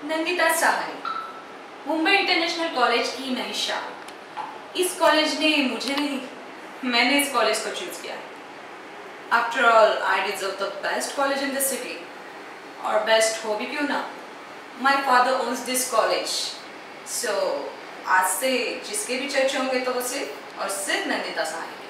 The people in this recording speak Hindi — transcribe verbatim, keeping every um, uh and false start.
नंदिता सहानी, मुंबई इंटरनेशनल कॉलेज की नई शान। इस कॉलेज ने मुझे नहीं, मैंने इस कॉलेज को चूज किया। After all I deserve the best college in the city, और बेस्ट हो भी क्यों ना, my father owns this college. So आज से जिसके भी चर्चे होंगे तो वो सिर्फ और सिर्फ नंदिता सहानी।